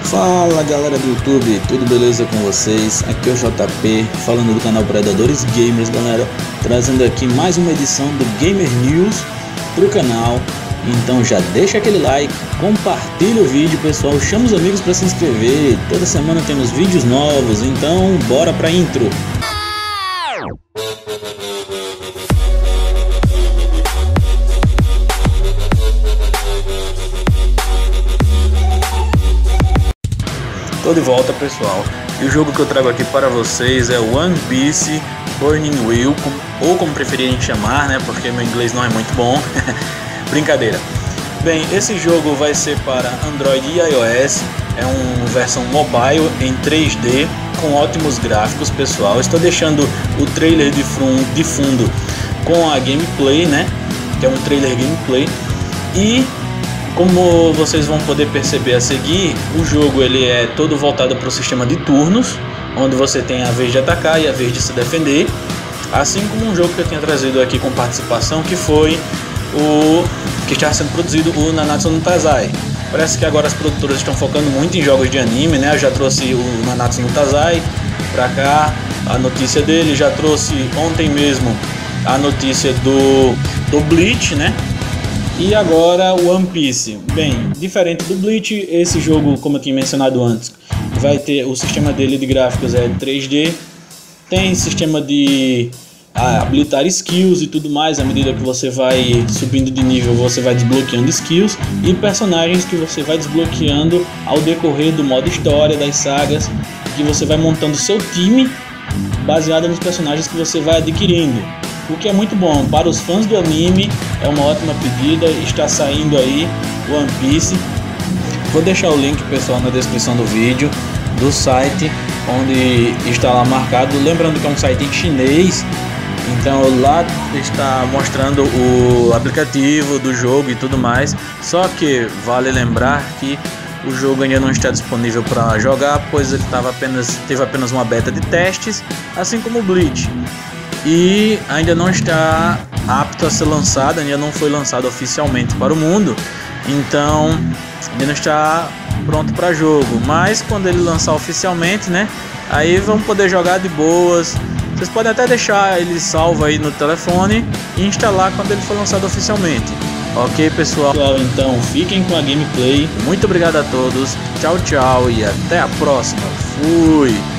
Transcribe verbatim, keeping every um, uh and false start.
Fala galera do YouTube, tudo beleza com vocês? Aqui é o J P, falando do canal Predadores Gamers, galera, trazendo aqui mais uma edição do Gamer News pro canal. Então já deixa aquele like, compartilha o vídeo, pessoal, chama os amigos para se inscrever. Toda semana temos vídeos novos, então bora pra intro. Tô de volta, pessoal, e o jogo que eu trago aqui para vocês é One Piece Burning Wheel, ou como preferirem chamar, né, porque meu inglês não é muito bom. Brincadeira. Bem, esse jogo vai ser para Android e iOS, é uma versão mobile em três D com ótimos gráficos, pessoal. Estou deixando o trailer de fundo com a gameplay, né, que é um trailer gameplay. E como vocês vão poder perceber a seguir, o jogo ele é todo voltado para o sistema de turnos, onde você tem a vez de atacar e a vez de se defender, assim como um jogo que eu tinha trazido aqui com participação, que foi o que está sendo produzido, o Nanatsu no Taizai. Parece que agora as produtoras estão focando muito em jogos de anime, né? Eu já trouxe o Nanatsu no Taizai para cá, a notícia dele, já trouxe ontem mesmo a notícia do, do Bleach, né? E agora o One Piece. Bem, diferente do Bleach, esse jogo, como eu tinha mencionado antes, vai ter o sistema dele de gráficos é três D, tem sistema de ah, habilitar skills e tudo mais. À medida que você vai subindo de nível, você vai desbloqueando skills e personagens que você vai desbloqueando ao decorrer do modo história, das sagas, que você vai montando seu time baseado nos personagens que você vai adquirindo. O que é muito bom para os fãs do anime, é uma ótima pedida. Está saindo aí o One Piece. Vou deixar o link, pessoal, na descrição do vídeo, do site onde está lá marcado. Lembrando que é um site em chinês, então lá está mostrando o aplicativo do jogo e tudo mais. Só que vale lembrar que o jogo ainda não está disponível para jogar, pois ele tava apenas, teve apenas uma beta de testes, assim como o Bleach. E ainda não está apto a ser lançado, ainda não foi lançado oficialmente para o mundo, então ainda não está pronto para jogo. Mas quando ele lançar oficialmente, né, aí vamos poder jogar de boas. Vocês podem até deixar ele salvo aí no telefone e instalar quando ele for lançado oficialmente. Ok, pessoal? Então fiquem com a gameplay. Muito obrigado a todos, tchau tchau e até a próxima. Fui!